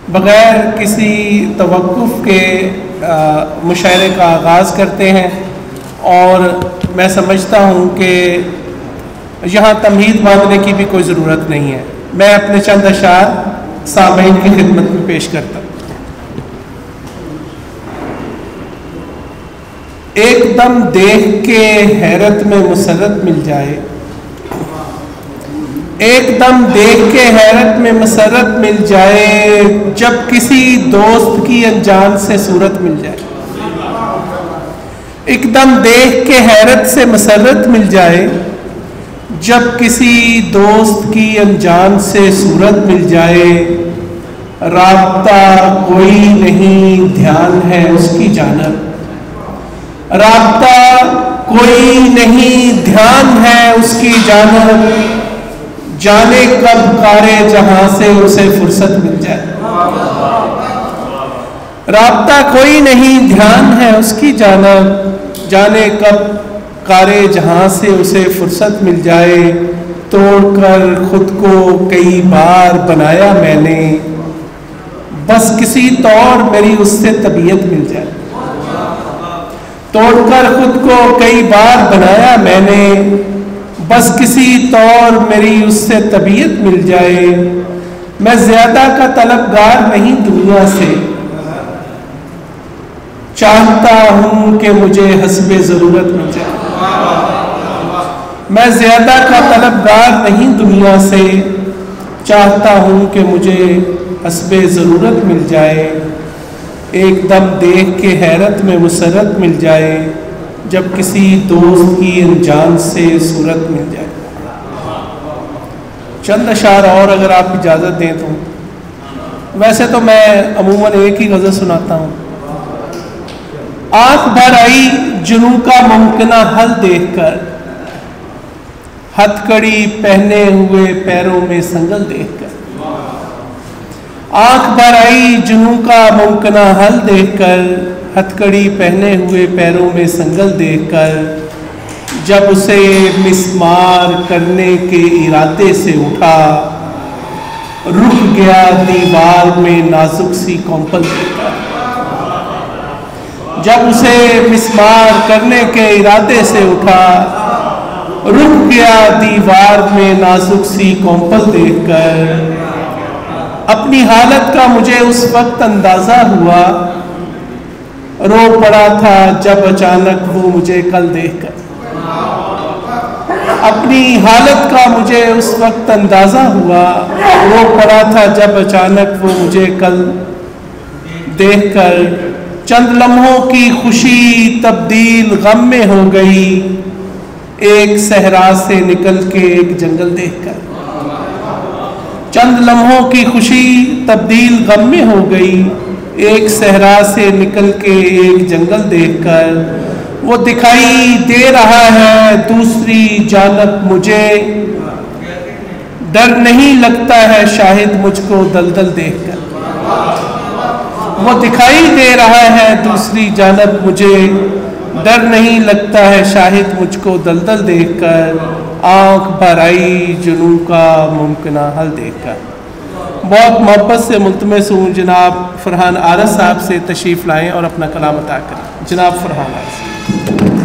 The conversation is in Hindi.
बग़ैर किसी तवक्कुफ़ के मुशायरे का आगाज़ करते हैं और मैं समझता हूँ कि यहाँ तमहीद बांधने की भी कोई ज़रूरत नहीं है। मैं अपने चंद अशार सामईन की खिदमत में पेश करता हूँ। एकदम देख के हैरत में मुसर्रत मिल जाए, एकदम देख के हैरत में मसरत मिल जाए, जब किसी दोस्त की अनजान से सूरत मिल जाए। एकदम देख के हैरत से मसरत मिल जाए, जब किसी दोस्त की अनजान से सूरत मिल जाए। राब्ता कोई नहीं ध्यान है उसकी जानब, राब्ता कोई नहीं ध्यान है उसकी जानब, जाने कब कारे जहां से उसे फुर्सत मिल जाए। राब्ता कोई नहीं ध्यान है उसकी जानब, जाने कब कारे जहां से उसे फुर्सत मिल जाए। तोड़कर खुद को कई बार बनाया मैंने, बस किसी तौर मेरी उससे तबीयत मिल जाए। तोड़कर खुद को कई बार बनाया मैंने, बस किसी तौर मेरी उससे तबीयत मिल जाए। मैं ज्यादा का तलबगार नहीं दुनिया से, चाहता हूं कि मुझे हस्बे जरूरत मिल जाए। मैं ज्यादा का तलबगार नहीं दुनिया से, चाहता हूं कि मुझे हस्बे जरूरत मिल जाए। एकदम देख के हैरत में मुसरत मिल जाए, जब किसी दोस्त की अनजान से सूरत मिल जाए। चंद अशार और अगर आप इजाज़त दें तो। वैसे तो मैं अमूमन एक ही गज़ल सुनाता हूँ। आंख भर आई जुनूं का मुमकिना हल देखकर, हथकड़ी पहने हुए पैरों में संगल देखकर। आंख भर आई जुनूं का मुमकिना हल देखकर, हथकड़ी पहने हुए पैरों में संगल देखकर। जब उसे मिसमार करने के इरादे से उठा, रुक गया दीवार में नाजुक सी कॉम्पल देखकर। जब उसे मिसमार करने के इरादे से उठा, रुक गया दीवार में नाजुक सी कॉम्पल देखकर। अपनी हालत का मुझे उस वक्त अंदाजा हुआ, रो पड़ा था जब अचानक वो मुझे कल देखकर। अपनी हालत का मुझे उस वक्त अंदाजा हुआ, रो पड़ा था जब अचानक वो मुझे कल देखकर। चंद लम्हों की खुशी तब्दील गम में हो गई, एक सहरा से निकल के एक जंगल देखकर। चंद लम्हों की खुशी तब्दील गम में हो गई, एक सहरा से निकल के एक जंगल देखकर। वो दिखाई दे रहा है दूसरी जानब मुझे, डर नहीं लगता है शाहिद मुझको दलदल देखकर। वो दिखाई दे रहा है दूसरी जानब मुझे, डर नहीं लगता है शाहिद मुझको दलदल देखकर। आंख भर आई जुनूं का मुमकिना हल देखकर। बहुत मोहब्बत से मुल्तमस हूँ जनाब फरहान आरस साहब से तशरीफ़ लाएँ और अपना कलाम अता करें। जनाब फरहान आरस।